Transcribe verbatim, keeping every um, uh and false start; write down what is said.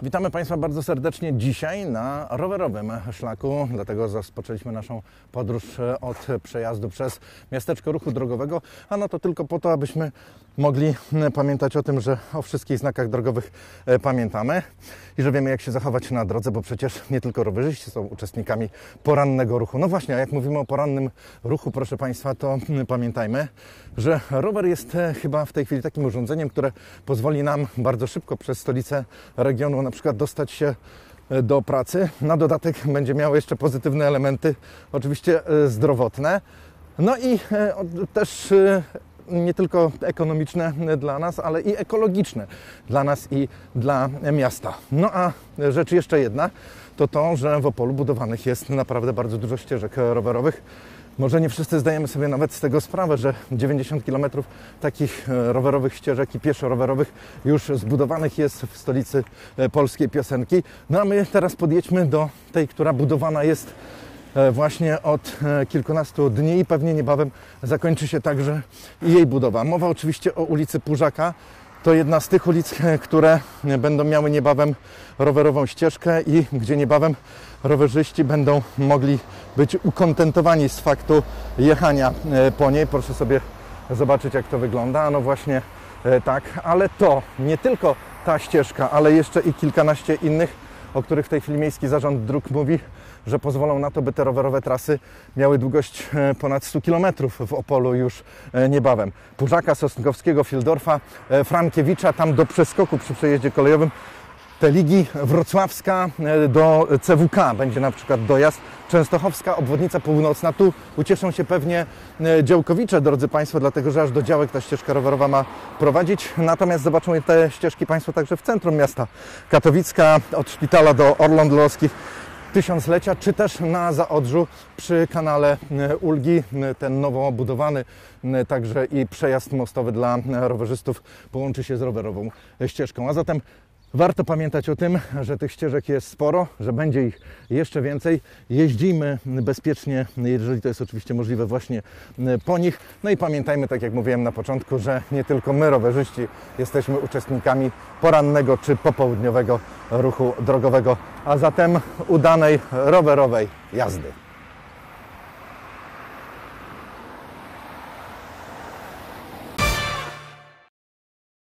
Witamy Państwa bardzo serdecznie dzisiaj na rowerowym szlaku, dlatego rozpoczęliśmy naszą podróż od przejazdu przez miasteczko ruchu drogowego, a no to tylko po to, abyśmy mogli pamiętać o tym, że o wszystkich znakach drogowych pamiętamy i że wiemy, jak się zachować na drodze, bo przecież nie tylko rowerzyści są uczestnikami porannego ruchu. No właśnie, a jak mówimy o porannym ruchu, proszę Państwa, to pamiętajmy, że rower jest chyba w tej chwili takim urządzeniem, które pozwoli nam bardzo szybko przez stolicę regionu na przykład dostać się do pracy. Na dodatek będzie miało jeszcze pozytywne elementy, oczywiście zdrowotne, no i też nie tylko ekonomiczne dla nas, ale i ekologiczne dla nas i dla miasta. No a rzecz jeszcze jedna, to to, że w Opolu budowanych jest naprawdę bardzo dużo ścieżek rowerowych. Może nie wszyscy zdajemy sobie nawet z tego sprawę, że dziewięćdziesiąt kilometrów takich rowerowych ścieżek i pieszo-rowerowych już zbudowanych jest w stolicy polskiej piosenki. No a my teraz podjedźmy do tej, która budowana jest właśnie od kilkunastu dni i pewnie niebawem zakończy się także jej budowa. Mowa oczywiście o ulicy Pużaka. To jedna z tych ulic, które będą miały niebawem rowerową ścieżkę i gdzie niebawem rowerzyści będą mogli być ukontentowani z faktu jechania po niej. Proszę sobie zobaczyć, jak to wygląda. No właśnie tak, ale to nie tylko ta ścieżka, ale jeszcze i kilkanaście innych, o których w tej chwili Miejski Zarząd Dróg mówi, że pozwolą na to, by te rowerowe trasy miały długość ponad stu kilometrów w Opolu już niebawem. Pużaka, Sosnkowskiego, Fildorfa, Frankiewicza, tam do przeskoku przy przejeździe kolejowym. Te ligi Wrocławska do C W K będzie na przykład dojazd. Częstochowska, obwodnica północna. Tu ucieszą się pewnie działkowicze, drodzy Państwo, dlatego że aż do działek ta ścieżka rowerowa ma prowadzić. Natomiast zobaczą te ścieżki Państwo także w centrum miasta. Katowicka, od szpitala do Orląt Dlowskich tysiąclecia, czy też na Zaodrzu przy kanale Ulgi, ten nowo budowany także i przejazd mostowy dla rowerzystów połączy się z rowerową ścieżką. A zatem warto pamiętać o tym, że tych ścieżek jest sporo, że będzie ich jeszcze więcej. Jeździmy bezpiecznie, jeżeli to jest oczywiście możliwe, właśnie po nich. No i pamiętajmy, tak jak mówiłem na początku, że nie tylko my, rowerzyści, jesteśmy uczestnikami porannego czy popołudniowego ruchu drogowego, a zatem udanej rowerowej jazdy.